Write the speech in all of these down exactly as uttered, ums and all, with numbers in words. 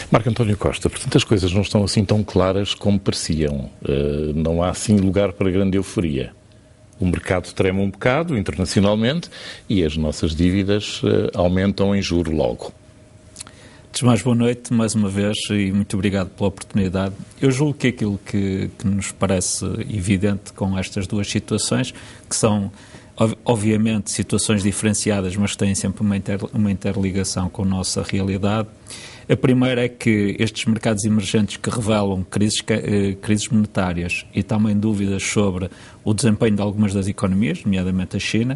Marco António Costa, portanto as coisas não estão assim tão claras como pareciam. Uh, não há assim lugar para grande euforia. O mercado trema um bocado internacionalmente e as nossas dívidas uh, aumentam em juro logo. Antes de mais, boa noite mais uma vez e muito obrigado pela oportunidade. Eu julgo que aquilo que, que nos parece evidente com estas duas situações, que são obviamente situações diferenciadas, mas que têm sempre uma, inter, uma interligação com a nossa realidade. A primeira é que estes mercados emergentes que revelam crises, crises monetárias e também dúvidas sobre o desempenho de algumas das economias, nomeadamente a China,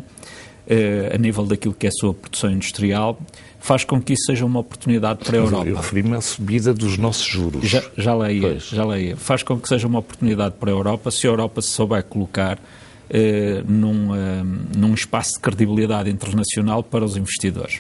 a nível daquilo que é a sua produção industrial, faz com que isso seja uma oportunidade para a Europa. Eu referi-me à subida dos nossos juros. Já, já lá ia, já lá ia. Faz com que seja uma oportunidade para a Europa, se a Europa se souber colocar eh, num, eh, num espaço de credibilidade internacional para os investidores.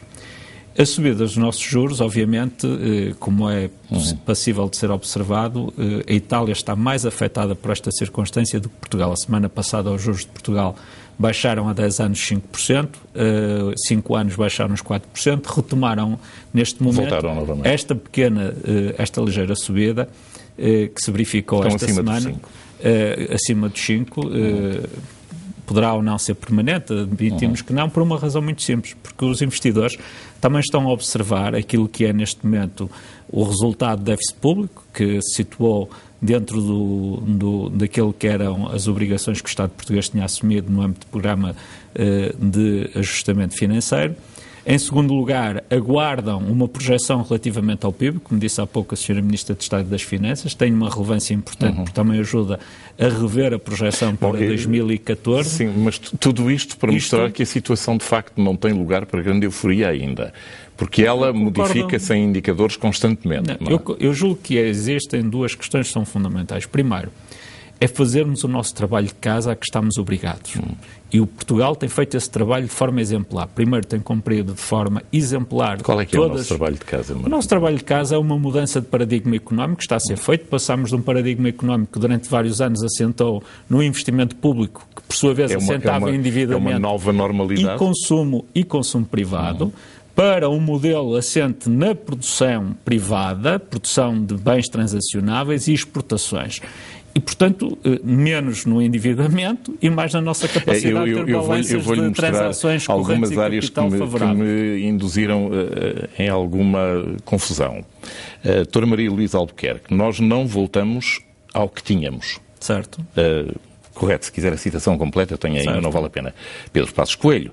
A subida dos nossos juros, obviamente, eh, como é uhum. passível de ser observado, eh, a Itália está mais afetada por esta circunstância do que Portugal. A semana passada os juros de Portugal baixaram a dez anos cinco por cento, uh, cinco anos baixaram os quatro por cento, retomaram neste momento esta pequena, uh, esta ligeira subida uh, que se verificou Estão esta acima semana, dos cinco. Uh, acima dos cinco, uh, poderá ou não ser permanente, admitimos uhum. que não, por uma razão muito simples, porque os investidores também estão a observar aquilo que é neste momento o resultado do déficit público, que se situou dentro do, do, daquilo que eram as obrigações que o Estado português tinha assumido no âmbito do programa uh, de ajustamento financeiro. Em segundo lugar, aguardam uma projeção relativamente ao P I B, como disse há pouco a senhora Ministra de Estado das Finanças, tem uma relevância importante, uhum. porque também ajuda a rever a projeção para okay. dois mil e catorze. Sim, mas tudo isto para isto... mostrar que a situação de facto não tem lugar para grande euforia ainda, porque ela modifica-se em indicadores constantemente. Não, não é? eu, eu julgo que existem duas questões que são fundamentais. Primeiro, é fazermos o nosso trabalho de casa a que estamos obrigados. Hum. E o Portugal tem feito esse trabalho de forma exemplar. Primeiro, tem cumprido de forma exemplar... Qual é que todas... é o nosso trabalho de casa, Marco? O nosso trabalho de casa é uma mudança de paradigma económico que está a ser feito. Passámos de um paradigma económico que durante vários anos assentou no investimento público, que por sua vez é uma, assentava é uma, em endividamento... É uma nova normalidade. E consumo, e consumo privado... Hum. para um modelo assente na produção privada, produção de bens transacionáveis e exportações. E, portanto, menos no endividamento e mais na nossa capacidade eu, eu, de ter balanças de transações correntes e capital favorável. Algumas áreas que me induziram uh, em alguma confusão. Uh, doutora Maria Luísa Albuquerque, nós não voltamos ao que tínhamos. Certo. Uh, correto, se quiser a citação completa, eu tenho aí, mas não vale a pena. Pedro Passos Coelho.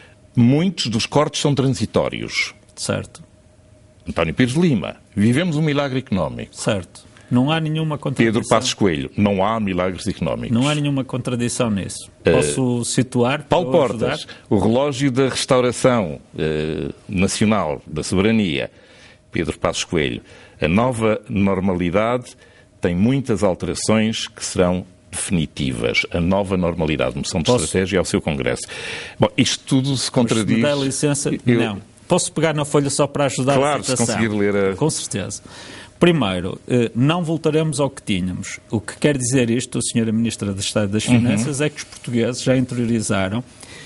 Muitos dos cortes são transitórios. Certo. António Pires de Lima. Vivemos um milagre económico. Certo. Não há nenhuma contradição. Pedro Passos Coelho. Não há milagres económicos. Não há nenhuma contradição nisso. Posso uh, situar? Paulo Portas. O relógio da restauração uh, nacional, da soberania. Pedro Passos Coelho. A nova normalidade tem muitas alterações que serão definitivas. A nova normalidade, moção de Posso? estratégia ao seu Congresso. Bom, isto tudo se contradiz... Mas se me dá licença, eu... não. Posso pegar na folha só para ajudar claro, a citação? Claro, se conseguir ler a... Com certeza. Primeiro, não voltaremos ao que tínhamos. O que quer dizer isto, a senhora Ministra de Estado das Finanças, uhum. é que os portugueses já interiorizaram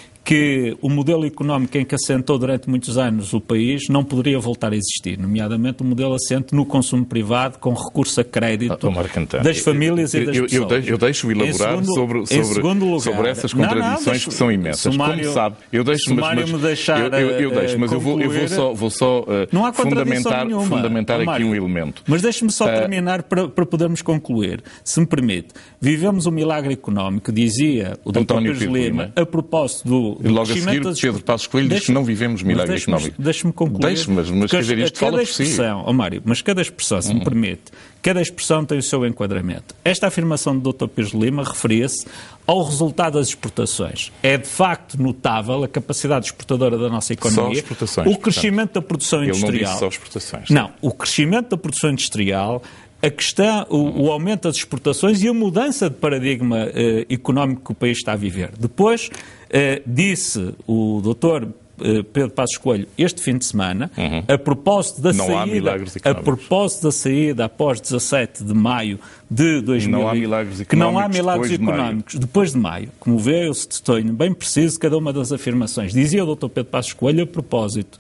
que o modelo económico em que assentou durante muitos anos o país não poderia voltar a existir, nomeadamente o modelo assente no consumo privado com recurso a crédito oh, das famílias eu, e das eu, pessoas. Eu deixo, eu deixo elaborar segundo, sobre, sobre, lugar, sobre essas contradições não, não, deixo, que são imensas. Sumário, Como sabe, eu deixo, mas, mas me deixar, eu, eu, eu deixo, mas concluir, eu vou, eu vou só, vou só uh, não há fundamentar, nenhuma, fundamentar Mário, aqui um elemento. Mas deixe-me só uh, terminar para, para podermos concluir, se me permite. Vivemos um milagre económico, dizia o doutor Pires Lima, a propósito do, do logo crescimento a seguir, Pedro Passos Coelho diz que não vivemos milagre deixe económico. Deixe-me concluir. Deixe-me, mas, mas quer dizer, isto fala por si. Oh, Mário, mas cada expressão, se me permite, cada expressão tem o seu enquadramento. Esta afirmação do doutor Pires Lima referia-se ao resultado das exportações. É de facto notável a capacidade exportadora da nossa economia. Só exportações. O crescimento portanto, da produção industrial. Ele não disse só exportações. Não, o crescimento da produção industrial, a questão, o, o aumento das exportações e a mudança de paradigma eh, económico que o país está a viver. Depois, eh, disse o doutor Pedro Passos Coelho este fim de semana, uhum. a propósito da não saída, a propósito da saída após dezassete de maio de dois mil, não há milagres que não há milagres depois económicos de depois de maio. Como vê, eu estou bem preciso de cada uma das afirmações. Dizia o doutor Pedro Passos Coelho a propósito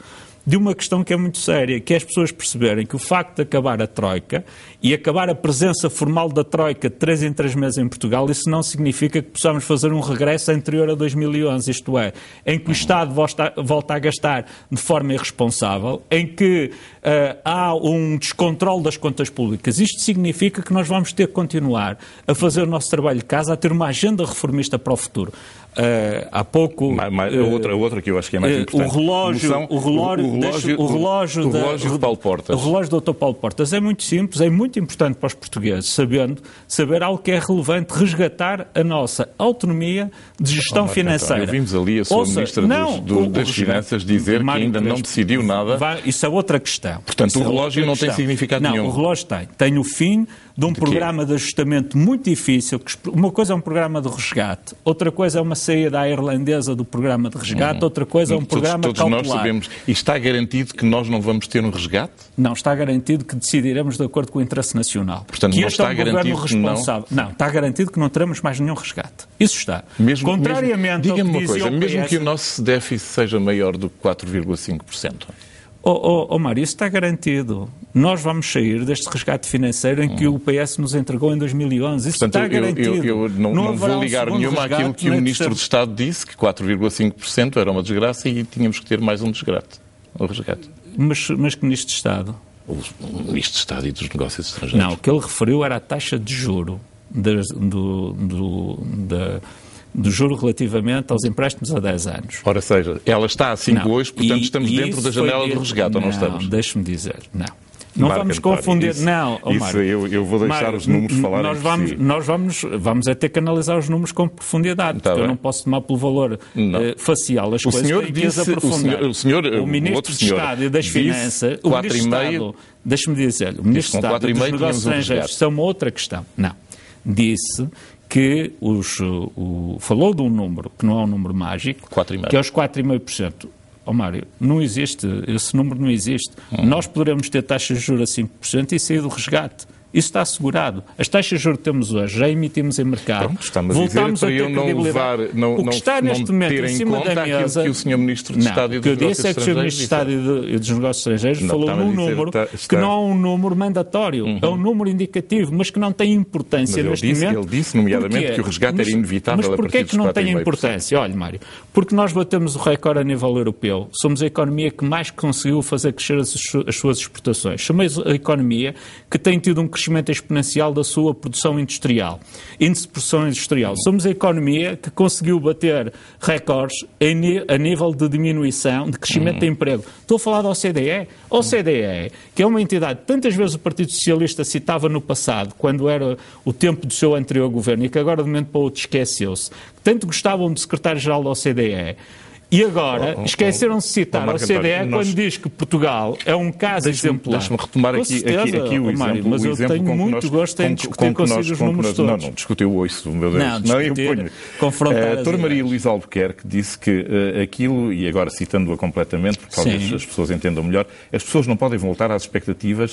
de uma questão que é muito séria, que é as pessoas perceberem que o facto de acabar a Troika e acabar a presença formal da Troika de três em três meses em Portugal, isso não significa que possamos fazer um regresso anterior a dois mil e onze, isto é, em que o Estado volta, volta a gastar de forma irresponsável, em que uh, há um descontrole das contas públicas. Isto significa que nós vamos ter que continuar a fazer o nosso trabalho de casa, a ter uma agenda reformista para o futuro. Uh, há pouco... Mais, mais, uh, outra, outra que eu acho que é mais importante. O relógio, Moção, o relógio, o, o relógio, deixa, o relógio, o da, relógio de Paulo Portas. O relógio do doutor Paulo Portas é muito simples, é muito importante para os portugueses, sabendo, saber algo que é relevante, resgatar a nossa autonomia de gestão oh, financeira. Então, vimos ali a sua Ouça, Ministra não, dos, do, o, das o, Finanças dizer que ainda não decidiu nada. Vai, isso é outra questão. Portanto, isso o é relógio não questão. tem significado não, nenhum. Não, o relógio tem. Tem o fim de um de programa de ajustamento muito difícil. Que, uma coisa é um programa de resgate, outra coisa é uma saída à irlandesa do programa de resgate, hum. outra coisa é um programa todos, todos Todos nós sabemos. E está garantido que nós não vamos ter um resgate? Não, está garantido que decidiremos de acordo com o interesse nacional. Portanto, que não este está é um garantido governo responsável. Que não... não, está garantido que não teremos mais nenhum resgate. Isso está. Mesmo, Contrariamente mesmo, ao que diga-me uma coisa, o mesmo que o nosso déficit seja maior do que quatro vírgula cinco por cento... Oh, oh, oh Mário, isso está garantido. Nós vamos sair deste resgate financeiro em que hum. o P S nos entregou em dois mil e onze. Isso Portanto, está garantido. Eu, eu, eu não, não, não vou ligar um nenhuma àquilo que o Ministro de Estado disse, que quatro vírgula cinco por cento era uma desgraça e tínhamos que ter mais um desgraça, um resgate. Mas, mas que Ministro de Estado? O Ministro de Estado e dos Negócios Estrangeiros. Não, o que ele referiu era a taxa de juro de, do, do, da... do juro relativamente aos empréstimos a dez anos. Ora seja, ela está a cinco não. hoje, portanto e, estamos e dentro da janela dito... do resgate, não, ou não estamos? Deixe-me dizer, não. Não Marca, vamos confundir... Isso, não, oh, isso Mário, eu, eu vou deixar Mário, os números falarem nós vamos, si. nós vamos, vamos é ter que analisar os números com profundidade, Tá porque bem. eu não posso tomar pelo valor uh, facial as o coisas senhor que disse, aprofundar. O senhor, o senhor, o Ministro do Estado e das Finanças... O Ministro de Estado... Deixe-me dizer, o Ministro do Estado e dos Negócios Estrangeiros são uma outra questão. Não. Disse... que os, o, falou de um número, que não é um número mágico, que é os quatro vírgula cinco por cento. Ó oh, Mário, não existe, esse número não existe. Hum. Nós poderemos ter taxas de juros a cinco por cento e sair do resgate. Isso está assegurado. As taxas de juros que temos hoje, já emitimos em mercado. Pronto, está-me a voltamos dizer a ter para eu não levar, não, o que está não, neste não momento ter em cima da mesa... que o senhor Ministro de não, Estado e dos Negócios Estrangeiros... O que eu disse é que o senhor Ministro de Estado e dos Negócios Estrangeiros não, falou num número está, está... que não é um número mandatório, uhum. é um número indicativo, mas que não tem importância mas neste disse, momento. Ele disse, nomeadamente, porque, que o resgate mas, era inevitável mas a partir porquê dos que não tem quatro vírgula cinco por cento? Importância? Olha, Mário, porque nós batemos o recorde a nível europeu. Somos a economia que mais conseguiu fazer crescer as, as suas exportações. Somos a economia que tem tido um crescimento exponencial da sua produção industrial, índice de produção industrial. Somos a economia que conseguiu bater recordes a nível de diminuição, de crescimento de emprego. Estou a falar da O C D E. A O C D E, que é uma entidade que tantas vezes o Partido Socialista citava no passado, quando era o tempo do seu anterior governo, e que agora de momento para outro esqueceu-se, tanto gostavam do secretário-geral da O C D E, e agora oh, oh, esqueceram-se de citar oh, oh, a O C D E quando nós... diz que Portugal é um caso exemplar. Deixa-me retomar aqui, certeza, aqui, aqui o oh, exemplo. Mário, mas o eu exemplo tenho muito nós, gosto em com, discutir com consigo nós, os números todos. Não, não, discutiu isso, meu Deus. Não, não eu ponho. Confrontar a uh, doutora Maria Luísa Albuquerque disse que uh, aquilo, e agora citando-a completamente, porque talvez Sim. as pessoas entendam melhor, as pessoas não podem voltar às expectativas,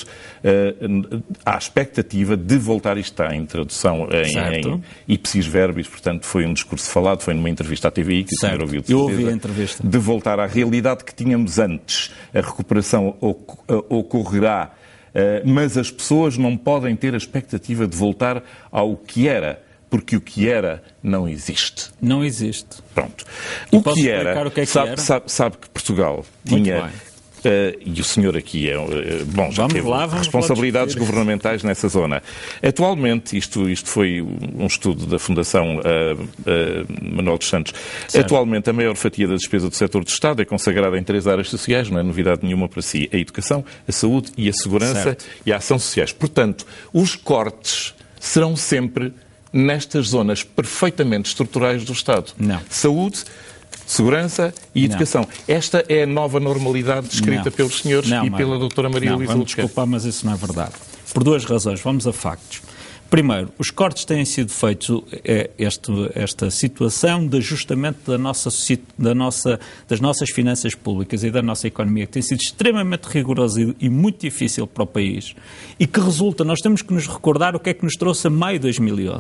uh, à expectativa de voltar, isto está em tradução em, em ipsis verbis, portanto foi um discurso falado, foi numa entrevista à T V I, que certo. o senhor ouviu de Eu certeza, ouvi a entrevista. De voltar à realidade que tínhamos antes. A recuperação ocorrerá, mas as pessoas não podem ter a expectativa de voltar ao que era, porque o que era não existe. Não existe. Pronto. E o que era, o que é que sabe, era? Sabe, sabe que Portugal tinha... Uh, e o senhor aqui é, uh, bom, já vamos teve lá, vamos responsabilidades governamentais nessa zona. Atualmente, isto, isto foi um estudo da Fundação uh, uh, Manuel dos Santos, certo. Atualmente a maior fatia da despesa do setor de Estado é consagrada em três áreas sociais, não é novidade nenhuma para si, a educação, a saúde e a segurança certo. E a ação sociais. Portanto, os cortes serão sempre nestas zonas perfeitamente estruturais do Estado. Não. Saúde, segurança e educação. Não. Esta é a nova normalidade descrita não. pelos senhores não, e Mário. pela doutora Maria não, Luísa Albuquerque. Desculpar, mas isso não é verdade. Por duas razões. Vamos a factos. Primeiro, os cortes têm sido feitos, é, este, esta situação de ajustamento da nossa, da nossa, das nossas finanças públicas e da nossa economia, que tem sido extremamente rigorosa e, e muito difícil para o país, e que resulta, nós temos que nos recordar o que é que nos trouxe a maio de dois mil e onze.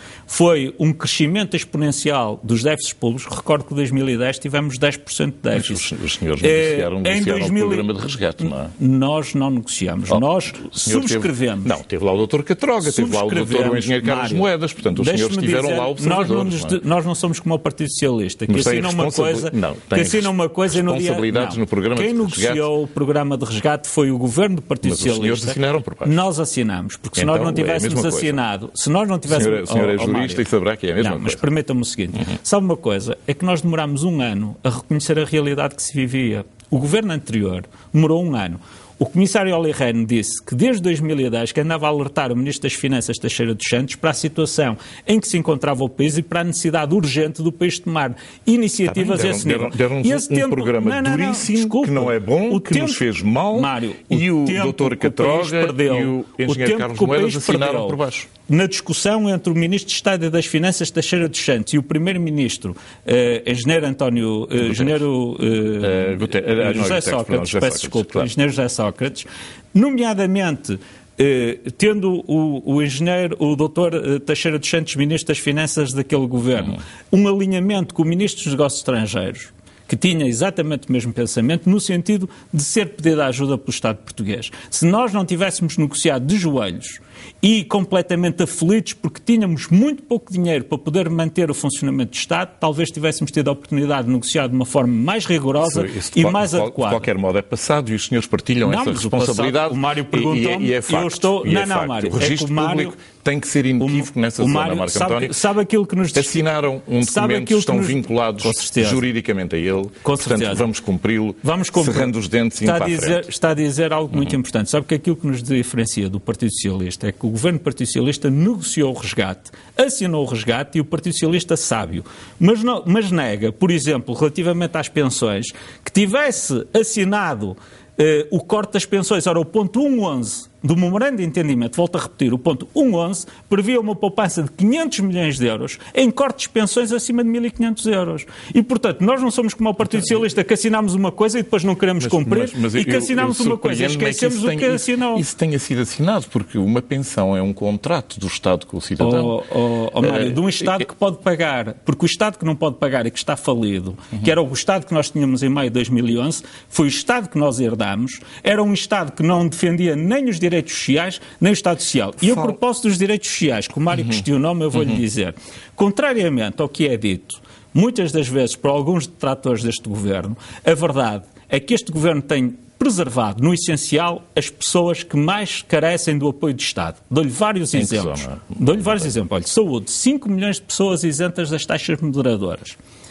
foi um crescimento exponencial dos déficits públicos. Recordo que em dois mil e dez tivemos dez por cento de déficit. Mas os, os senhores negociaram, é, negociaram dois mil... o programa de resgate, não é? Nós não negociamos, oh, nós subscrevemos. Teve... Não, teve lá o doutor Catroga, teve lá o doutor o engenheiro Carlos Mário, Moedas, portanto os senhores estiveram dizer, lá observadores. Nós não, nos, não é? Nós não somos como o Partido Socialista, que Mas assina uma coisa, não, que assina uma coisa e no dia... Não. No programa Quem de negociou resgate... o programa de resgate foi o governo do Partido Mas Socialista. Os senhores assinaram por baixo. Nós assinamos, porque então, se nós não tivéssemos é assinado, se nós não tivéssemos... O senhor, o senhor é oh, jurista oh, e saberá que é a mesma não, coisa. Mas permita-me o seguinte, uhum. sabe uma coisa, é que nós demorámos um ano a reconhecer a realidade que se vivia. O governo anterior demorou um ano. O comissário Olli Rehn disse que desde dois mil e dez que andava a alertar o Ministro das Finanças, Teixeira dos Santos, para a situação em que se encontrava o país e para a necessidade urgente do país tomar iniciativas tá a esse nível. Deram-nos um, um tempo... programa não, não, não, duríssimo, desculpa, que não é bom, o que tempo... nos fez mal, Mário, e o, o doutor Catroga perdeu, e o engenheiro o Carlos Moedas assinaram por baixo. Na discussão entre o Ministro de Estado e das Finanças, Teixeira dos Santos, e o Primeiro-Ministro, eh, engenheiro António... Eh, engenheiro eh, uh, Gute... uh, José Sócrates, José peço Sócrates, desculpa, claro. engenheiro José Sócrates, nomeadamente... Uh, tendo o, o engenheiro, o doutor uh, Teixeira dos Santos, Ministro das Finanças daquele governo, uhum. um alinhamento com o Ministro dos Negócios Estrangeiros, que tinha exatamente o mesmo pensamento, no sentido de ser pedida ajuda pelo Estado português. Se nós não tivéssemos negociado de joelhos e completamente aflitos porque tínhamos muito pouco dinheiro para poder manter o funcionamento do Estado, talvez tivéssemos tido a oportunidade de negociar de uma forma mais rigorosa isso, isso e mais de, adequada. De qualquer modo é passado e os senhores partilham não, essa responsabilidade. O, o Mário perguntou-me e, e é facto, eu estou... E não, é não, facto. Mário. O registro é que o Mário, público tem que ser inequívoco nessa o zona, Mário, Marco sabe, António. Sabe aquilo que nos... Assinaram um documento que estão nos... vinculados juridicamente a ele. Com Portanto, certeza. vamos cumpri-lo, vamos cumprir. cerrando os dentes e indo para a frente. Está a dizer algo uhum. muito importante. Sabe que aquilo que nos diferencia do Partido Socialista é que o governo do Partido Socialista negociou o resgate, assinou o resgate e o Partido Socialista sábio, mas, não, mas nega, por exemplo, relativamente às pensões, que tivesse assinado eh, o corte das pensões, ora o ponto cento e onze do memorando de entendimento, volto a repetir, o ponto cento e onze previa uma poupança de quinhentos milhões de euros em cortes de pensões acima de mil e quinhentos euros. E, portanto, nós não somos como o Partido Socialista que assinámos uma coisa e depois não queremos mas, cumprir mas, mas e que assinámos uma coisa e esquecemos o que, que assinou. Isso tenha sido assinado, porque uma pensão é um contrato do Estado com o cidadão. Oh, oh, oh, Mário, de um Estado que pode pagar, porque o Estado que não pode pagar e que está falido, uhum. que era o Estado que nós tínhamos em maio de dois mil e onze, foi o Estado que nós herdámos, era um Estado que não defendia nem os direitos sociais, nem o Estado Social. E a propósito dos direitos sociais, que o Mário uhum. questionou-me, eu vou-lhe uhum. dizer, contrariamente ao que é dito, muitas das vezes por alguns detratores deste governo, a verdade é que este governo tem preservado, no essencial, as pessoas que mais carecem do apoio do Estado. Dou-lhe vários em exemplos. Dou-lhe vários exemplos. Olha, saúde, cinco milhões de pessoas isentas das taxas moderadoras.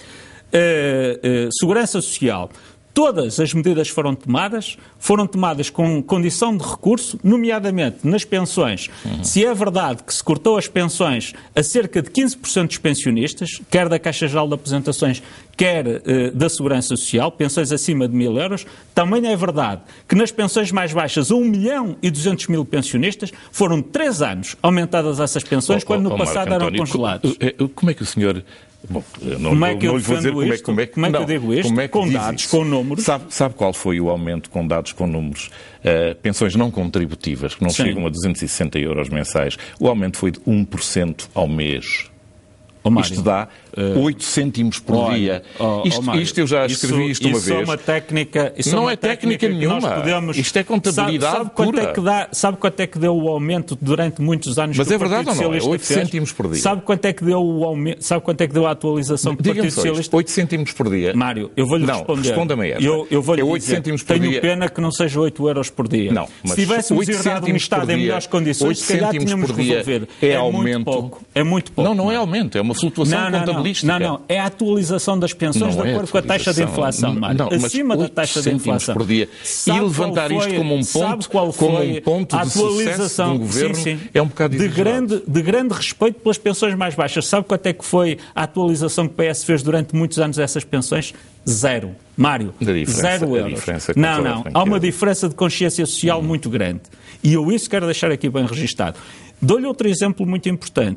Uh, uh, segurança Social, todas as medidas foram tomadas, foram tomadas com condição de recurso, nomeadamente nas pensões. Uhum. Se é verdade que se cortou as pensões a cerca de quinze por cento dos pensionistas, quer da Caixa Geral de Aposentações, quer uh, da Segurança Social, pensões acima de mil euros, também é verdade que nas pensões mais baixas, a um milhão e duzentos mil pensionistas, foram três anos aumentadas essas pensões, oh, quando oh, no passado Marco eram António, congeladas. Como é que o senhor... Bom, não, como é que não eu lhe vou dizer como é, como, é, como é que não, eu digo isto? É com dados, isso? com números. Sabe, sabe qual foi o aumento com dados, com números? Uh, pensões não contributivas, que não Sim. chegam a duzentos e sessenta euros mensais. O aumento foi de um por cento ao mês. Oh, Mário, isto dá uh, oito cêntimos por olha, dia. Oh, isto, oh, isto eu já escrevi isto uma isso vez. É uma técnica, isso não é, uma é técnica, técnica nenhuma. Podemos, isto é contabilidade sabe, sabe quanto pura. É que dá, sabe quanto é que deu o aumento durante muitos anos? Mas que é o verdade ou não? É oito cêntimos por dia. Sabe quanto é que deu o aumento? Sabe quanto é que deu a atualização do Partido Socialista? oito cêntimos por dia. Mário, eu vou-lhe não, responder. Responda-me essa. Eu, eu vou-lhe é oito dizer, cêntimos por tenho dia. pena que não seja oito euros por dia. Não, mas se tivéssemos herdado um Estado em melhores condições, se calhar tínhamos resolver. É aumento. Muito pouco. É muito pouco. Não, não é aumento, é uma flutuação contabilística. Não, não, é a atualização das pensões não de acordo é com a taxa de inflação, Mário. Não, acima da taxa de inflação. Por dia. Sabe e levantar foi, isto como um ponto, qual foi como um ponto a de sucesso de um governo sim, sim, é um bocado de grande, de grande respeito pelas pensões mais baixas. Sabe quanto é que foi a atualização que o P S fez durante muitos anos dessas pensões? Zero. Mário, zero euros. Não, não. Há uma diferença de consciência social hum. muito grande. E eu isso quero deixar aqui bem registado. Dou-lhe outro exemplo muito importante.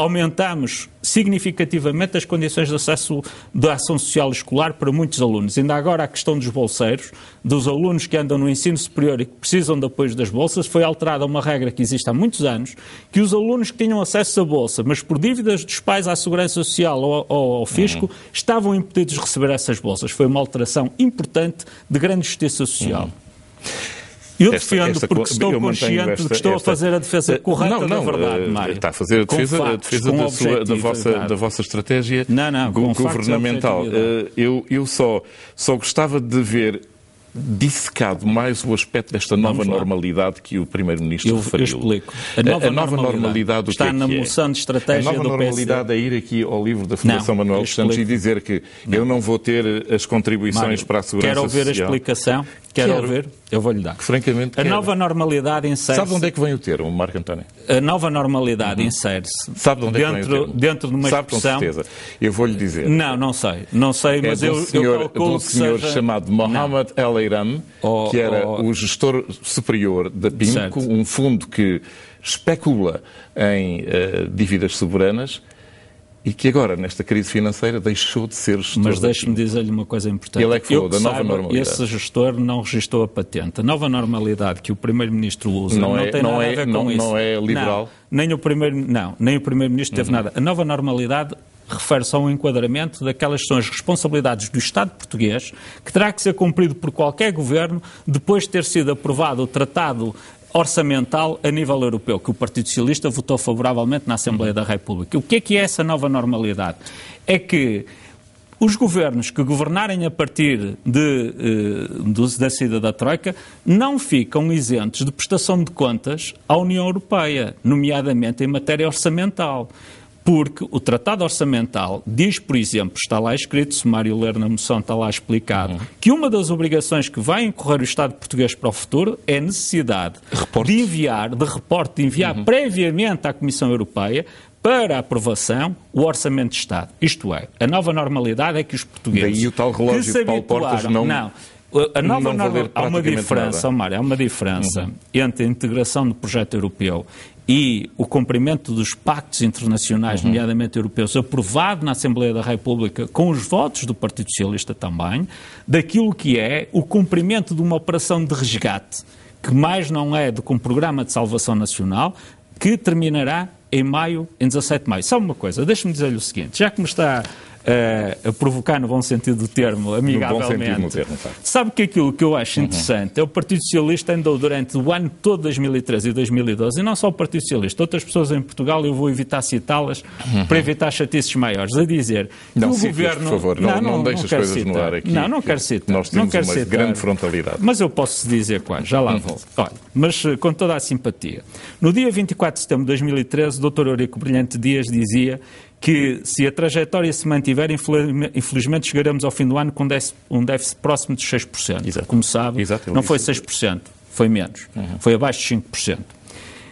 aumentámos significativamente as condições de acesso da ação social escolar para muitos alunos. Ainda agora a questão dos bolseiros, dos alunos que andam no ensino superior e que precisam de apoio das bolsas, foi alterada uma regra que existe há muitos anos, que os alunos que tinham acesso à bolsa, mas por dívidas dos pais à Segurança Social ou, ou ao Fisco, uhum. estavam impedidos de receber essas bolsas. Foi uma alteração importante de grande justiça social. Uhum. Eu esta, defendo esta, porque estou consciente esta, de que estou esta, a fazer a defesa correta não, não, da verdade, Mário. Está a fazer a defesa, factos, a defesa da, sua, da, vossa, da vossa estratégia não, não, governamental. Eu, eu só, só gostava de ver dissecado mais o aspecto desta nova normalidade que o Primeiro-Ministro referiu. Eu explico. A nova, a nova normalidade, normalidade está na moção de estratégia do P S D. A nova normalidade é ir aqui ao livro da Fundação não, Manuel dos Santos e dizer que não. eu não vou ter as contribuições Mário, para a Segurança Social. Quer ouvir social. a explicação? Quer Quero. ouvir? Eu vou-lhe dar. Que, francamente, a quero. nova normalidade insere-se... Sabe de onde é que vem o termo, Marco António? A nova normalidade uhum. insere-se Sabe de onde dentro, é que vem o termo? Dentro de uma Sabe expressão... com certeza. Eu vou-lhe dizer. Não, não sei. Não sei, mas é eu, senhor, eu calculo de um senhor seja... chamado Mohamed El Eiram, oh, que era oh, o gestor superior da PIMCO, um fundo que especula em uh, dívidas soberanas, e que agora, nesta crise financeira, deixou de ser gestor. Mas deixe-me dizer-lhe uma coisa importante. Ele é que falou da nova saiba, normalidade. Esse gestor não registrou a patente. A nova normalidade que o Primeiro-Ministro usa não, não é, tem não nada é, a ver não, com isso. Não é liberal? Não, nem o Primeiro, não, nem o Primeiro-Ministro teve uhum. nada. A nova normalidade refere-se a um enquadramento daquelas que são as responsabilidades do Estado português, que terá que ser cumprido por qualquer governo depois de ter sido aprovado o Tratado orçamental a nível europeu, que o Partido Socialista votou favoravelmente na Assembleia da República. O que é que é essa nova normalidade? É que os governos que governarem a partir de, eh, da saída da Troika não ficam isentos de prestação de contas à União Europeia, nomeadamente em matéria orçamental. Porque o Tratado Orçamental diz, por exemplo, está lá escrito, se Mário ler na moção está lá explicado, uhum. que uma das obrigações que vai incorrer o Estado português para o futuro é a necessidade reporte. de enviar, de reporte, de enviar uhum. previamente à Comissão Europeia para aprovação o Orçamento de Estado. Isto é, a nova normalidade é que os portugueses... Daí o tal relógio de Paulo Portas não... não A nova norma, há uma diferença, Mário, há uma diferença uhum. entre a integração do projeto europeu e o cumprimento dos pactos internacionais, uhum. nomeadamente europeus, aprovado na Assembleia da República com os votos do Partido Socialista também, daquilo que é o cumprimento de uma operação de resgate, que mais não é do que um programa de salvação nacional, que terminará em maio, em dezassete de maio. Só uma coisa, deixe-me dizer-lhe o seguinte, já que me está... Uh, a provocar no bom sentido do termo, amigavelmente. No bom sentido do termo, sabe que aquilo que eu acho interessante uhum. é o Partido Socialista andou durante o ano todo de dois mil e treze e dois mil e doze, e não só o Partido Socialista, outras pessoas em Portugal, eu vou evitar citá-las uhum. para evitar chatices maiores, a dizer não, que o sim, governo... Por favor, não, não, não, não deixe as coisas citar. no ar aqui. Não, não quero citar. Nós temos não quero uma citar, grande frontalidade. Mas eu posso dizer quais, já lá vou. Olha, mas com toda a simpatia. No dia vinte e quatro de setembro de dois mil e treze, o doutor Eurico Brilhante Dias dizia que se a trajetória se mantiver, infelizmente chegaremos ao fim do ano com um déficit próximo de seis por cento. Exato. Como sabe, Exato, não foi seis por cento, foi menos, uhum. foi abaixo de cinco por cento.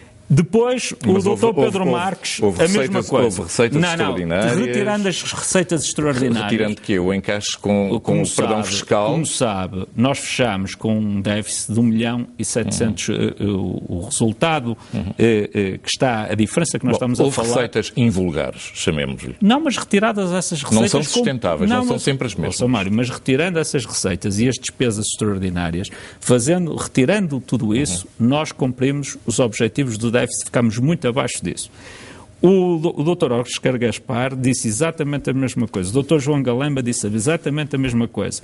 Depois, Mas o doutor houve, Pedro houve, Marques, houve a mesma coisa. Houve receitas não, não, extraordinárias. Retirando as receitas extraordinárias. Retirando que o encaixe com, com o sabe, perdão fiscal. Como sabe, nós fechamos com um déficit de um milhão e setecentos. Uhum. Uh, o resultado uhum. uh, uh, que está, a diferença que nós Bom, estamos a houve falar... Houve receitas invulgares, chamemos-lhe. Não, mas retiradas essas receitas... Não são sustentáveis, com... não, não são mas, sempre as mesmas. Mário, mas retirando essas receitas e as despesas extraordinárias, fazendo, retirando tudo isso, uhum. nós cumprimos os objetivos do déficit, ficamos muito abaixo disso. O, o doutor Oscar Gaspar disse exatamente a mesma coisa. O doutor João Galamba disse exatamente a mesma coisa.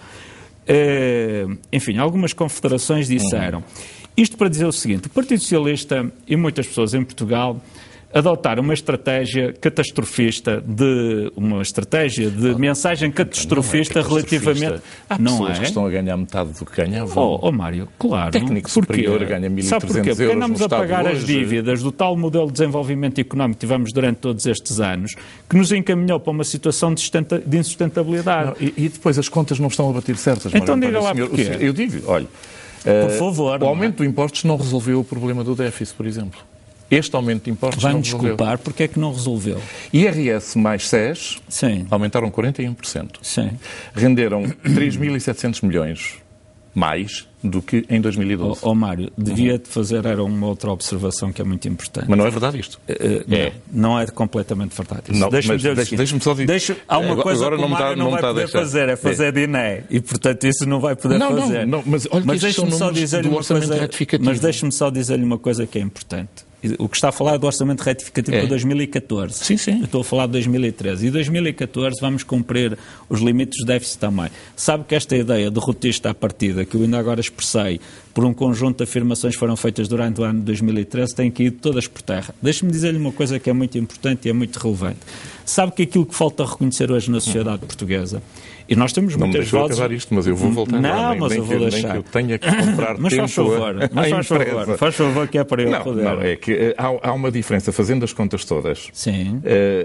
Uh, enfim, algumas confederações disseram. Uhum. Isto para dizer o seguinte, o Partido Socialista e muitas pessoas em Portugal adotaram uma estratégia catastrofista, de uma estratégia de oh, mensagem catastrofista, não é relativamente... Há não pessoas é? que estão a ganhar metade do que ganhavam. Oh, oh Mário, claro. Técnico superior ganha mil e trezentos euros. Porque andamos a pagar as dívidas do tal modelo de desenvolvimento económico que tivemos durante todos estes anos, que nos encaminhou para uma situação de, de insustentabilidade. Não, e, e depois as contas não estão a bater certas. Então Mário, diga lá senhor, porquê. Senhor, eu digo, olha, por uh, favor, o aumento é? de impostos não resolveu o problema do déficit, por exemplo. Este aumento de impostos Vai-me não resolveu. desculpar, porque é que não resolveu? I R S mais S E S Sim. aumentaram quarenta e um por cento. Sim. Renderam três mil e setecentos milhões mais do que em dois mil e doze. Ó oh, oh, Mário, devia-te fazer era uma outra observação que é muito importante. Mas não é verdade isto? Uh, é. Não, não é completamente verdade. Não, deixa-me dizer deixa, deixa só dizer. Deixa, há uma agora, coisa agora que o Mário não, não vai poder deixar. fazer, é fazer é. diné. E, portanto, isso não vai poder não, fazer. Não, não, mas olha mas que deixa-me só dizer-lhe uma coisa. Mas deixa-me só dizer-lhe uma coisa que é importante. O que está a falar é do orçamento retificativo é. para dois mil e catorze. Sim, sim. Eu estou a falar de dois mil e treze. E dois mil e catorze vamos cumprir os limites de déficit também. Sabe que esta ideia derrotista à partida, que eu ainda agora expressei, por um conjunto de afirmações que foram feitas durante o ano de dois mil e treze, têm caído todas por terra. Deixe-me dizer-lhe uma coisa que é muito importante e é muito relevante. Sabe que aquilo que falta reconhecer hoje na sociedade portuguesa, e nós temos não muitas vozes... Não me deixou acabar isto, mas eu vou voltar não, agora. Mas nem, eu vou nem deixar. que eu tenha que comprar mas tempo faz favor, a, mas faz favor, faz favor que é para eu não, poder. Não, é que uh, há, há uma diferença, fazendo as contas todas. Sim.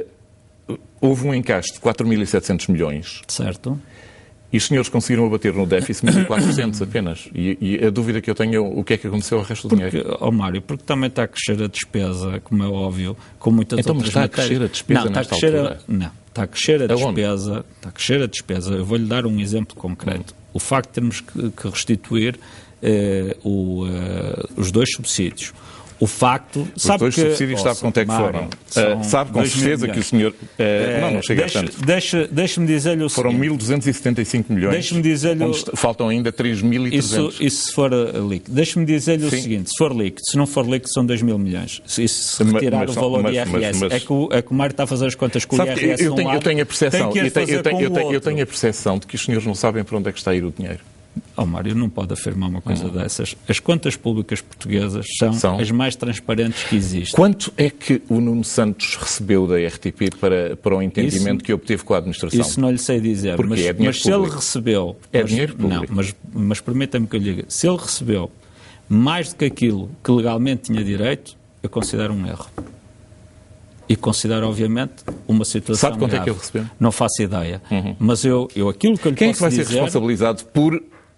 Uh, houve um encaixe de quatro mil e setecentos milhões. Certo. E os senhores conseguiram abater no déficit mil e quatrocentos apenas. E, e a dúvida que eu tenho é o que é que aconteceu ao resto do porque, dinheiro. Ó oh Mário, porque também está a crescer a despesa, como é óbvio, com muitas então, outras está matérias. a crescer a despesa não, nesta está a altura? A, não, está a crescer a Aonde? despesa. Está a crescer a despesa. Eu vou-lhe dar um exemplo concreto. Hum. O facto de termos que, que restituir eh, o, eh, os dois subsídios. O facto... Os sabe dois que, subsídios, sabe quanto é que foram? Uh, sabe com certeza que o senhor... Uh, é, não, não chega deixa, a tanto. Deixa, deixa-me dizer-lhe o foram seguinte... mil duzentos e setenta e cinco milhões. Deixa-me dizer-lhe... Onde faltam ainda três mil e trezentos. Isso, isso se for líquido. Deixa-me dizer-lhe o seguinte, se for líquido, se não for líquido são dois mil milhões. Se, se retirar mas, o valor mas, do I R S, mas, mas, é, que o, é que o Mário está a fazer as contas com o I R S eu tenho, um eu tenho a percepção, tem que eu tenho, eu, tenho, eu, tenho, o eu tenho a percepção de que os senhores não sabem para onde é que está a ir o dinheiro. Oh, Mário, não pode afirmar uma coisa hum. dessas. As contas públicas portuguesas são, são as mais transparentes que existem. Quanto é que o Nuno Santos recebeu da R T P para, para o entendimento isso, que obteve com a administração? Isso não lhe sei dizer, Porque mas, é mas se ele recebeu... É mas, dinheiro público. Não, mas, mas permita-me que eu lhe diga. Se ele recebeu mais do que aquilo que legalmente tinha direito, eu considero um erro. E considero, obviamente, uma situação Sabe quanto grave. é que ele recebeu? Não faço ideia. Uhum. Mas eu, eu aquilo que eu lhe Quem posso dizer... Quem é que vai ser responsabilizado por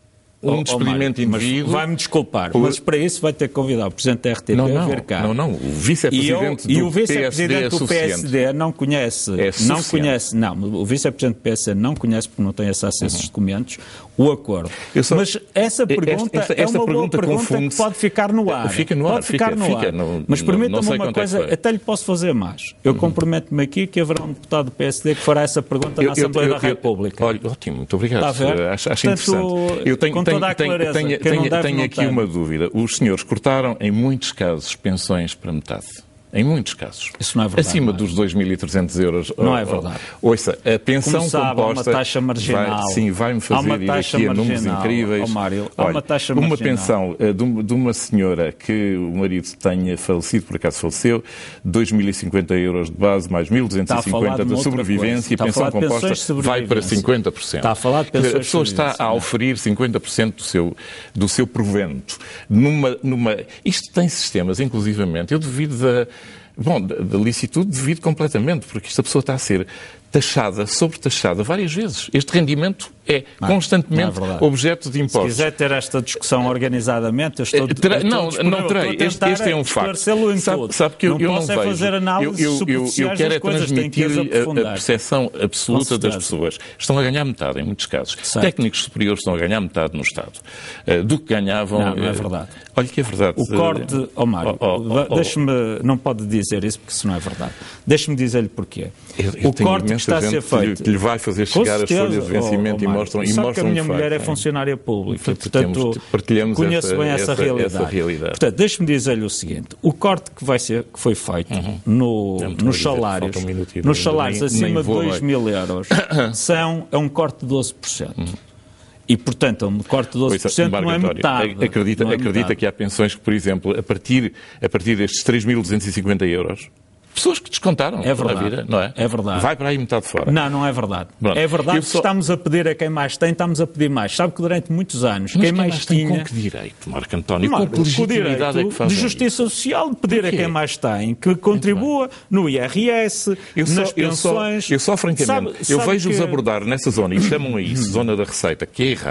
um despedimento indevido? Vai-me desculpar, por... mas para isso vai ter que convidar o Presidente da R T P não, não, a vir cá. Não, não, o Vice-Presidente do E o Vice-Presidente do P S D não conhece... É não conhece, não, o Vice-Presidente do P S D não conhece, porque não tem acesso a esses uhum. documentos, o acordo. Só... Mas essa pergunta esta, esta, é uma pergunta boa pergunta que pode ficar no ar. Fica no ar, pode ficar fica, no fica, ar. Não, mas permita-me uma coisa, é até lhe posso fazer mais. Eu uhum. comprometo-me aqui que haverá um deputado do P S D que fará essa pergunta eu, na Assembleia eu, eu, da República. Olha, ótimo, muito obrigado. Está a ver? Acho, acho Portanto, interessante. Eu tenho, com tenho, toda a clareza, tenho, quem tenho, não deve, tenho não aqui tem. uma dúvida. Os senhores cortaram, em muitos casos, pensões para metade. Em muitos casos. Isso não é verdade. Acima não é. dos dois mil e trezentos euros. Não oh, é verdade. Oh, ouça, a pensão Como sabe, composta... Há uma taxa marginal. Vai, sim, vai-me fazer ir aqui a números incríveis. Oh, Mário, há Olha, uma taxa uma marginal. pensão uh, de, de uma senhora que o marido tenha falecido, por acaso faleceu, dois mil e cinquenta euros de base, mais mil duzentos e cinquenta de sobrevivência, e a pensão composta vai para cinquenta por cento. Está a falar de pensões A pessoa está a oferir cinquenta por cento do seu, do seu provento. Numa, numa... Isto tem sistemas, inclusivamente. Eu devido da... Bom, da licitude devido completamente, porque esta pessoa está a ser taxada, sobretaxada várias vezes. Este rendimento é não, constantemente não é objeto de impostos. Se quiser ter esta discussão organizadamente, eu estou... Terá, eu estou não, não terei. Este, este é um facto. Sabe, sabe que eu não, eu não posso vejo. É fazer análise eu, eu, eu, eu quero é transmitir a, a percepção absoluta das pessoas. Estão a ganhar metade, em muitos casos. Certo. Técnicos superiores estão a ganhar metade no Estado. Uh, do que ganhavam... Não, não é verdade. Uh, olha que é verdade. O corte... Ó oh, Mário, oh, oh, oh, deixe-me... Não pode dizer isso, porque isso não é verdade. Deixe-me dizer-lhe porquê. Eu, eu o corte que está a ser feito... Que lhe vai fazer chegar as folhas de vencimento oh, oh, e mostram, e sabe mostram que a minha um mulher facto, é funcionária pública, e, portanto, partilhamos conheço essa, bem essa, essa, realidade. essa realidade. Portanto, deixe-me dizer-lhe o seguinte, o corte que, vai ser, que foi feito uhum. no, nos salários, um minuto, nos salários nem, acima nem de dois mil euros, são, é um corte de doze por cento. Uhum. E, portanto, um corte de doze por cento Pois, não é metade. Acredita, não é acredita metade. que há pensões que, por exemplo, a partir, a partir destes três mil duzentos e cinquenta euros, pessoas que descontaram é verdade. a vida, não é? É verdade. Vai para aí metade fora. Não, não é verdade. Pronto. É verdade Eu que só... estamos a pedir a quem mais tem, estamos a pedir mais. Sabe que durante muitos anos, Mas quem mais, mais tinha... tem com que direito, Marco António? Marco, com que legitimidade é que faz de justiça isso? social, de pedir a quem mais tem, que contribua no I R S, eu nas só, pensões... Eu só, eu só francamente, sabe, eu sabe vejo-os que... abordar nessa zona, e chamam a isso zona da receita, que é errado.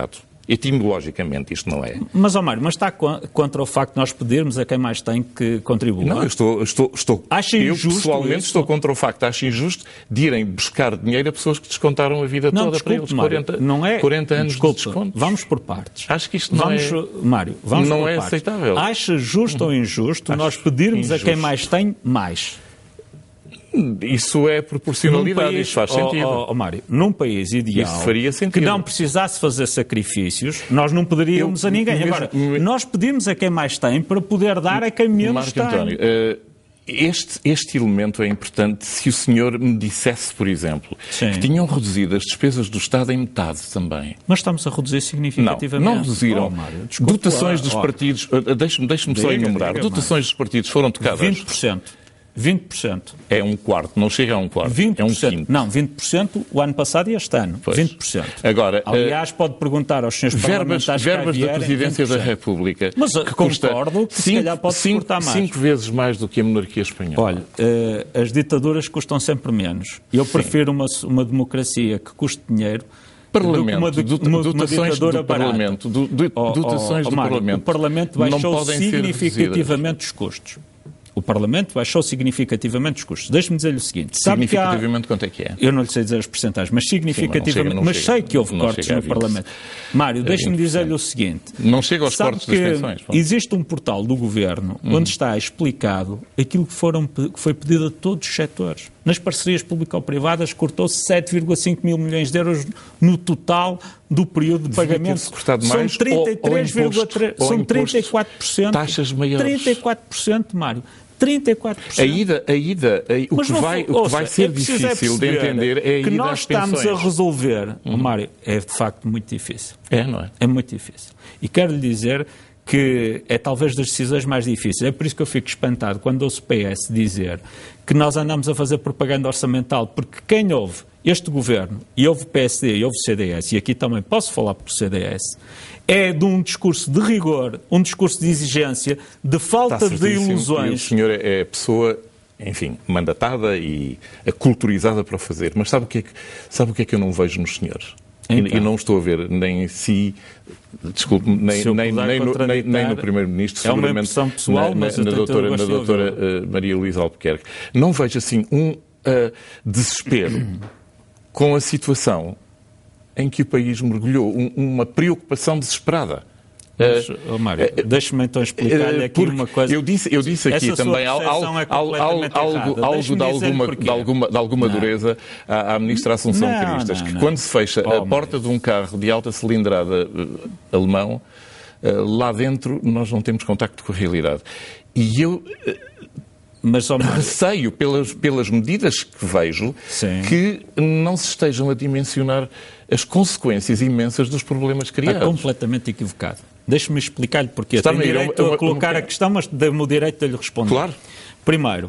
Etimologicamente isto não é. Mas, ó Mário, mas está contra o facto de nós pedirmos a quem mais tem que contribuir? Não, eu estou, estou, estou Acha eu injusto pessoalmente isso? estou contra o facto, acho injusto, de irem buscar dinheiro a pessoas que descontaram a vida Não, toda desculpe, para eles, Mário, quarenta, não é, quarenta anos desculpe, de desconto. Vamos por partes. Acho que isto não vamos, é, Mário, vamos não por é partes. aceitável. Acha justo ou injusto Acho nós pedirmos injusto. a quem mais tem mais? Isso é proporcionalidade, país, isso faz oh, sentido. Oh, oh, Mário, num país ideal Isso faria sentido. que não precisasse fazer sacrifícios, nós não poderíamos Eu, a ninguém. mesmo, Agora, mesmo, nós pedimos a quem mais tem para poder dar a quem menos Marco tem. António, uh, este, este elemento é importante se o senhor me dissesse, por exemplo, Sim. que tinham reduzido as despesas do Estado em metade também. Mas estamos a reduzir significativamente. Não, não reduziram. Oh, Mário, desculpe dotações lá. dos Oh, partidos, uh, deixe-me deixe-me só Diga, enumerar, diga, dotações dos partidos foram tocadas. vinte por cento. vinte por cento. É um quarto, não chega a um quarto, vinte por cento. é um quinto. Não, vinte por cento o ano passado e este ano. Pois. vinte por cento. Agora, aliás, uh, pode perguntar aos senhores verbas, parlamentares verbas que da vierem, Presidência vinte por cento. da República. Mas que custa concordo que se cinco, calhar pode cinco, suportar mais. Cinco vezes mais do que a monarquia espanhola. Olha, uh, as ditaduras custam sempre menos. Eu Sim. prefiro uma, uma democracia que custe dinheiro Parlamento, do que uma, uma, uma dotações ditadura do Parlamento, do, do, oh, dotações oh, oh, do Mário, Parlamento. O Parlamento não baixou podem ser significativamente os custos. O Parlamento baixou significativamente os custos. Deixe-me dizer-lhe o seguinte. Sabe que há... Significativamente quanto é que é? Eu não lhe sei dizer as percentagens, mas significativamente... Sim, mas não chega, não mas chega, sei que houve não cortes chega a no vinte por cento. Parlamento. Mário, deixe-me dizer-lhe o seguinte. Não chega aos Sabe cortes das que pensões. Bom. existe um portal do Governo Uhum. onde está explicado aquilo que, foram, que foi pedido a todos os setores. Nas parcerias público-privadas cortou-se sete vírgula cinco mil milhões de euros no total do período de pagamento. Mais, são trinta e três vírgula três por cento. São trinta e quatro por cento. Taxas maiores. trinta e quatro por cento, Mário. trinta e quatro por cento. A ida, a ida, a, o, que vai, o que ouça, vai ser é difícil de entender é a ida que nós às estamos pensões. a resolver, uhum. Mário, é de facto muito difícil. É, não é? É muito difícil. E quero-lhe dizer que é talvez das decisões mais difíceis. É por isso que eu fico espantado quando ouço o P S dizer que nós andamos a fazer propaganda orçamental, porque quem ouve este governo, e ouve o P S D e ouve o C D S, e aqui também posso falar pelo C D S, é de um discurso de rigor, um discurso de exigência, de falta de ilusões. E o senhor é a pessoa, enfim, mandatada e aculturizada para o fazer. Mas sabe o que é que, sabe o que, é que eu não vejo nos senhores? Então. E, e não estou a ver nem em si, desculpe, nem, nem, nem, no, nem, nem no Primeiro-Ministro, é seguramente uma pessoal, na, mas na, na doutora, na doutora uh, Maria Luísa Albuquerque. Não vejo assim um uh, desespero com a situação em que o país mergulhou, um, uma preocupação desesperada. Mas, oh Mário, uh, deixe-me então explicar-lhe aqui uma coisa. Eu disse, eu disse aqui essa também algo, é algo, algo, algo de alguma, de alguma, de alguma dureza à, à Ministra Assunção não, Cristas, não, que não. quando se fecha oh, a Mário. porta de um carro de alta cilindrada uh, alemão, uh, lá dentro nós não temos contacto com a realidade. E eu... Uh, Mas, oh, receio pelas, pelas medidas que vejo Sim. que não se estejam a dimensionar as consequências imensas dos problemas criados. Está completamente equivocado. Deixe-me explicar-lhe porquê. Está Tenho direito uma, uma, a colocar uma... a questão, mas dê-me o direito de lhe responder. Claro. Primeiro,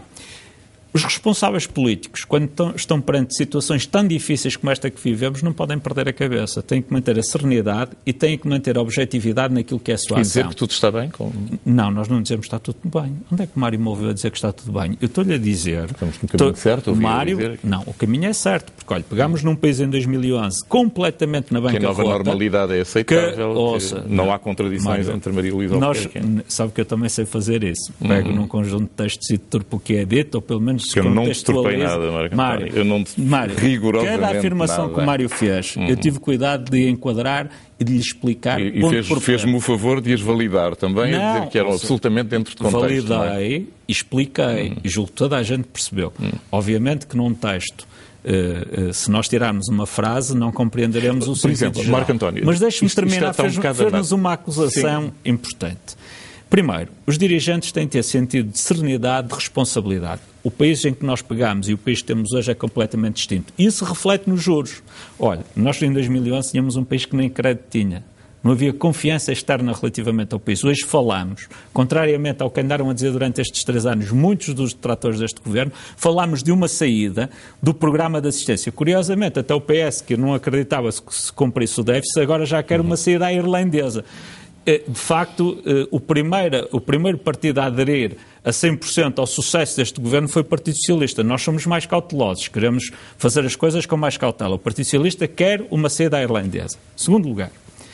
os responsáveis políticos, quando estão perante situações tão difíceis como esta que vivemos, não podem perder a cabeça. Têm que manter a serenidade e têm que manter a objetividade naquilo que é a sua e ação. dizer que tudo está bem? Com... Não, nós não dizemos que está tudo bem. Onde é que o Mário me ouviu a dizer que está tudo bem? Eu estou-lhe a dizer... Estamos no caminho tô... certo, o Mário... dizer... Não, o caminho é certo. Porque, olha, pegámos num país em dois mil e onze completamente na bancarrota... Que a nova normalidade é aceitável, que, ouça, que não há contradições Mário, entre Maria Luísa nós, Albuquerque. Sabe que eu também sei fazer isso. Pego Uhum. num conjunto de textos e turpo o que é dito, ou pelo menos se eu não contextualizo... nada, Mário. Mário, eu não te... Mário rigorosamente cada afirmação nada. que o Mário fez, uhum. eu tive cuidado de enquadrar e de lhe explicar... E, e fez, fez-me o favor de as validar também, não, a dizer que eram seja, absolutamente dentro de contexto. Validei, é? expliquei, uhum. e julgo que toda a gente percebeu. Uhum. Obviamente que num texto... Uh, uh, se nós tirarmos uma frase, não compreenderemos o Por sentido exemplo, geral. Marco António, mas deixe-me isto, terminar, isto fez, um fez-nos uma acusação Sim. importante. Primeiro, os dirigentes têm de ter sentido de serenidade, de responsabilidade. O país em que nós pegamos e o país que temos hoje é completamente distinto. Isso reflete nos juros. Olha, nós em dois mil e onze tínhamos um país que nem crédito tinha. Não havia confiança externa relativamente ao país. Hoje falamos, contrariamente ao que andaram a dizer durante estes três anos muitos dos detratores deste governo, falamos de uma saída do programa de assistência. Curiosamente, até o P S, que não acreditava que se cumprisse o déficit, agora já quer uma saída à irlandesa. De facto, o primeiro, o primeiro partido a aderir a cem por cento ao sucesso deste governo foi o Partido Socialista. Nós somos mais cautelosos, queremos fazer as coisas com mais cautela. O Partido Socialista quer uma saída à irlandesa. Segundo lugar,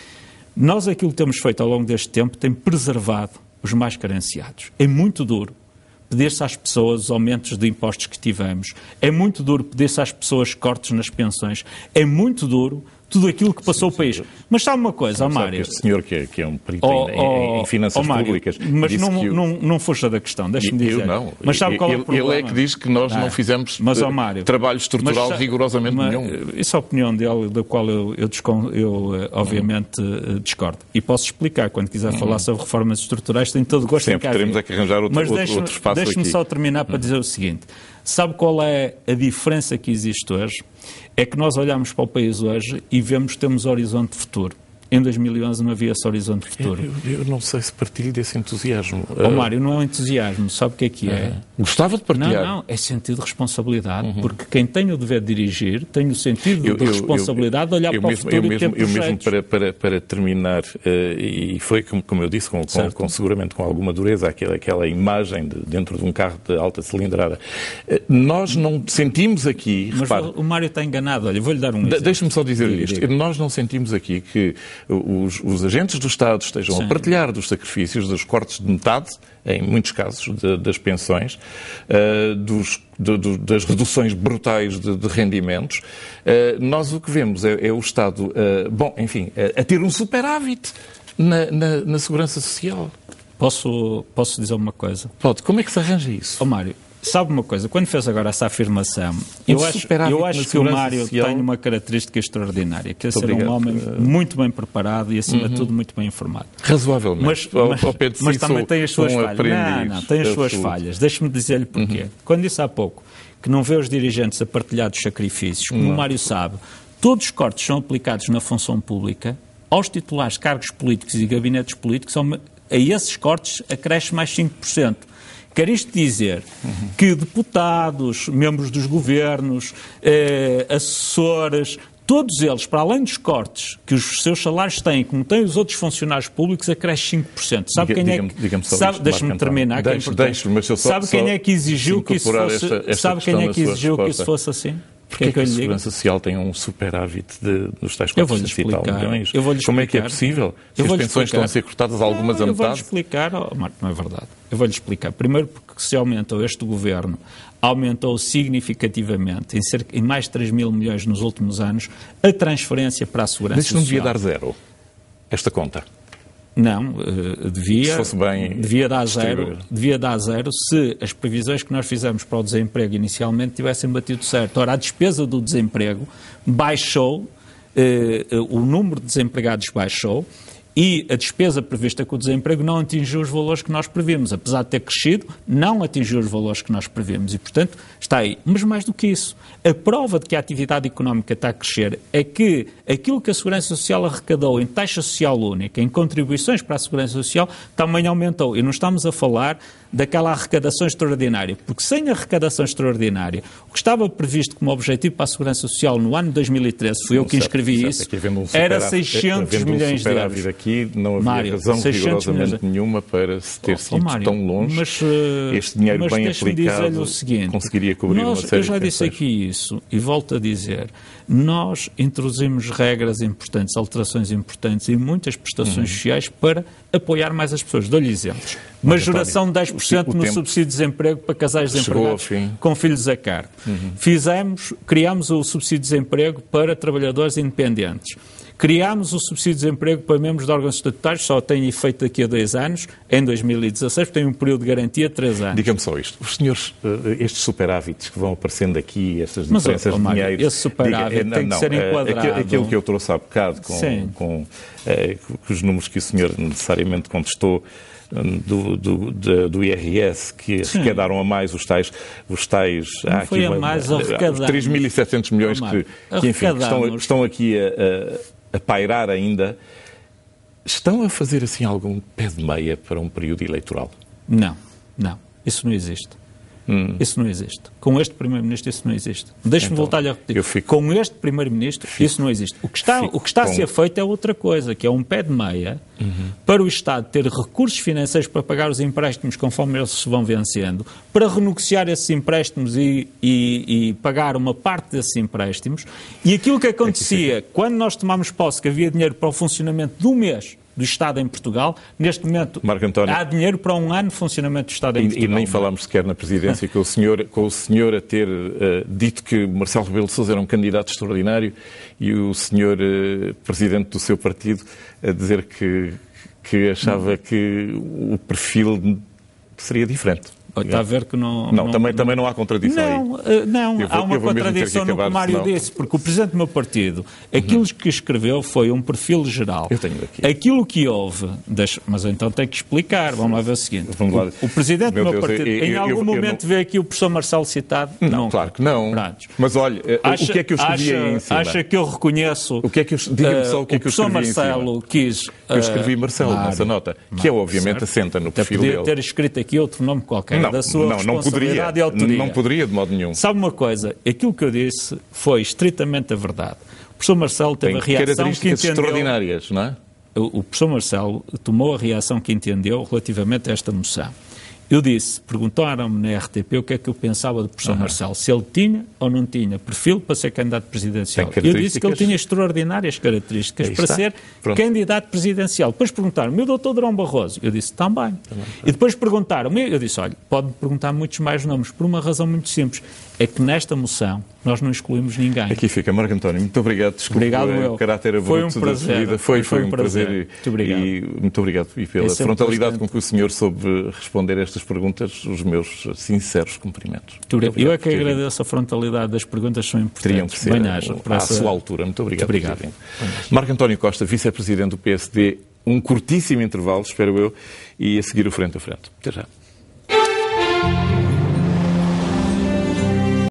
Nós aquilo que temos feito ao longo deste tempo tem preservado os mais carenciados. É muito duro pedir-se às pessoas os aumentos de impostos que tivemos. É muito duro pedir-se às pessoas cortes nas pensões. É muito duro tudo aquilo que passou sim, o país. Sim. Mas sabe uma coisa, ó Mário... Este senhor que é, que é um perito oh, em, em, em finanças oh, Mário, públicas... Mas não, eu... não, não fuja da questão, deixe-me dizer. Eu não. Mas sabe qual ele, é o problema? Ele é que diz que nós não, não fizemos mas, oh, Mário, trabalho estrutural mas, rigorosamente mas, nenhum. Isso é a opinião dele, da qual eu, eu, descon, eu obviamente, uhum. discordo. E posso explicar, quando quiser uhum. falar sobre reformas estruturais, tenho todo o gosto Sempre em cá. Teremos é que arranjar outro, mas outro, deixe, outro espaço deixe-me aqui. só terminar para uhum. dizer o seguinte. Sabe qual é a diferença que existe hoje? É que nós olhamos para o país hoje e vemos que temos horizonte de futuro. Em dois mil e onze não havia esse horizonte de futuro. Eu, eu não sei se partilho desse entusiasmo. Ó oh, Mário, não é um entusiasmo, sabe o que é que é? Uh, gostava de partilhar. Não, não, é sentido de responsabilidade, uhum. porque quem tem o dever de dirigir tem o sentido eu, de responsabilidade de olhar eu para mesmo, o futuro eu e ter mesmo, projetos. Eu mesmo para, para, para terminar, uh, e foi como, como eu disse, com, com, com, seguramente com alguma dureza, aquela, aquela imagem de, dentro de um carro de alta cilindrada. Uh, nós não sentimos aqui... Mas repare, o Mário está enganado, olha, vou-lhe dar um exemplo. Deixe-me só dizer-lhe isto. Diga. Nós não sentimos aqui que os, os Os agentes do Estado estejam Sim. a partilhar dos sacrifícios, dos cortes de metade, em muitos casos, de, das pensões, uh, dos, de, de, das reduções brutais de, de rendimentos. Uh, nós o que vemos é, é o Estado, uh, bom, enfim, uh, a ter um superávit na, na, na segurança social. Posso, posso dizer uma coisa? Pode. Como é que se arranja isso? Ó Mário, sabe uma coisa? Quando fez agora essa afirmação, um eu acho, eu acho que o Mário social... tem uma característica extraordinária, que é ser obrigado. um homem muito bem preparado e, acima uhum. de tudo, muito bem informado. Razoavelmente. Mas, mas, ao, Pedro, mas também tem as suas um falhas. Não, não, tem as suas absoluto. falhas. Deixe-me dizer-lhe porquê. Uhum. Quando disse há pouco que não vê os dirigentes a partilhar dos sacrifícios, como não. o Mário sabe, todos os cortes são aplicados na função pública, aos titulares de cargos políticos e gabinetes políticos, a esses cortes acresce mais cinco por cento. Quer isto dizer uhum. que deputados, membros dos governos, eh, assessores, todos eles, para além dos cortes que os seus salários têm, como têm os outros funcionários públicos, acresce cinco por cento. Sabe Diga, quem é que... Diga-me só sabe, isto, deixa-me terminar, deixe, que é deixe, mas eu só, sabe quem é que exigiu que isso fosse, esta, esta sabe quem é que exigiu que isso fosse assim? Porque é que, é que a Segurança Social tem um superávit de, dos tais quatrocentos e tal milhões? Eu vou-lhe explicar. Como é que é possível? Se as pensões explicar. estão a ser cortadas algumas não, a metade? Eu vou-lhe explicar, oh, Marco, não é verdade. Eu vou-lhe explicar. Primeiro porque se aumentou este governo, aumentou significativamente, em, cerca, em mais de três mil milhões nos últimos anos, a transferência para a Segurança Social. Mas isso não devia dar zero, esta conta? Não, uh, devia, se fosse bem devia, dar zero, devia dar zero se as previsões que nós fizemos para o desemprego inicialmente tivessem batido certo. Ora, a despesa do desemprego baixou, uh, uh, o número de desempregados baixou e a despesa prevista com o desemprego não atingiu os valores que nós previmos. Apesar de ter crescido, não atingiu os valores que nós previmos e, portanto, está aí. Mas mais do que isso, a prova de que a atividade económica está a crescer é que aquilo que a Segurança Social arrecadou em taxa social única, em contribuições para a Segurança Social, também aumentou. E não estamos a falar daquela arrecadação extraordinária, porque sem arrecadação extraordinária, o que estava previsto como objetivo para a Segurança Social no ano de dois mil e treze, fui eu que inscrevi isso, era seiscentos milhões de euros. Aqui não havia Mário, razão rigorosamente de... nenhuma para se ter oh, sido Mário, tão longe. Mas, uh, este dinheiro mas bem aplicado o seguinte, conseguiria cobrir nós, uma série eu já de disse aqui isso e volto a dizer, nós introduzimos regras importantes, alterações importantes em muitas prestações uhum. sociais para apoiar mais as pessoas. Dou-lhe exemplos. Majoração de dez por cento no tempo... subsídio de desemprego para casais desempregados com filhos a cargo. Uhum. Fizemos, criámos o subsídio de desemprego para trabalhadores independentes. Criámos o subsídio de desemprego para membros de órgãos estatutários, só tem efeito daqui a dois anos, em dois mil e dezasseis, porque tem um período de garantia de três anos. Diga-me só isto, os senhores, estes superávites que vão aparecendo aqui, estas diferenças Mas, de dinheiro... Esse superávit diga, tem não, que ser enquadrado... Aquilo, aquilo que eu trouxe há bocado, com, com, eh, com os números que o senhor necessariamente contestou, Do, do, do, do I R S, que Sim. arrecadaram a mais os tais... Os tais Não ah, foi aqui, a mais arrecadados. Os três mil e setecentos milhões oh, que, que, enfim, que estão, estão aqui a, a, a pairar ainda. Estão a fazer assim algum pé de meia para um período eleitoral? Não, não. Isso não existe. Hum. Isso não existe. Com este Primeiro-Ministro isso não existe. Deixe-me então, voltar a repetir. Fico... Com este Primeiro-Ministro isso não existe. O que está, o que está com... a ser feito é outra coisa, que é um pé de meia uhum. para o Estado ter recursos financeiros para pagar os empréstimos conforme eles se vão vencendo, para renegociar esses empréstimos e, e, e pagar uma parte desses empréstimos. E aquilo que acontecia é que quando nós tomámos posse que havia dinheiro para o funcionamento do mês do Estado em Portugal, neste momento António, há dinheiro para um ano de funcionamento do Estado em e, Portugal. E nem falámos sequer na presidência com o senhor, com o senhor a ter uh, dito que Marcelo Rebelo de Sousa era um candidato extraordinário e o senhor uh, presidente do seu partido a dizer que, que achava que o perfil seria diferente. Está a ver que não... Não, não também, também não há contradição não, aí. Não, vou, há uma contradição no que o Mário senão... disse, porque o Presidente do meu partido, aquilo uhum. que escreveu foi um perfil geral. Eu tenho aqui. Aquilo que houve, deixa... mas então tem que explicar, vamos lá ver o seguinte. Vamos lá. O, o Presidente meu do meu Deus, partido, eu, eu, em algum eu, eu, momento eu não... vê aqui o professor Marcelo citado? Não, não. Claro que não. Prontos. Mas olha, acha, o que é que eu escrevi acha, aí em cima? Acha que eu reconheço... O que é que eu... Diga-me só o que é que eu escrevi em cima. O professor Marcelo quis... Uh, eu escrevi Marcelo Mário, nessa nota, que é obviamente certo. Assenta no perfil podia dele. Ter escrito aqui outro nome qualquer, não, da sua não, responsabilidade não poderia. Não poderia, de modo nenhum. Sabe uma coisa? Aquilo que eu disse foi estritamente a verdade. O professor Marcelo teve Tem a reação que entendeu... extraordinárias, não é? O, o professor Marcelo tomou a reação que entendeu relativamente a esta moção. Eu disse, perguntaram-me na R T P o que é que eu pensava do professor uhum. Marcelo, se ele tinha ou não tinha perfil para ser candidato presidencial. Eu disse que ele tinha extraordinárias características para ser Pronto. candidato presidencial. Depois perguntaram-me, o doutor Durão Barroso? Eu disse, também. também. E depois perguntaram-me, eu disse, olha, pode-me perguntar muitos mais nomes, por uma razão muito simples, é que nesta moção nós não excluímos ninguém. Aqui fica, Marco António, muito obrigado. Desculpe obrigado, o caráter abrupto um da sua vida. Foi, foi, foi um prazer. prazer. Muito obrigado. E, muito obrigado e pela Esse frontalidade é com que o senhor soube responder a estas perguntas, os meus sinceros cumprimentos. Eu é que agradeço a frontalidade das perguntas, são importantes. Teriam que ser Bem-haja, à essa... sua altura. Muito obrigado. Muito obrigado. Marco António Costa, vice-presidente do P S D, um curtíssimo intervalo, espero eu, e a seguir o Frente a Frente. Até já.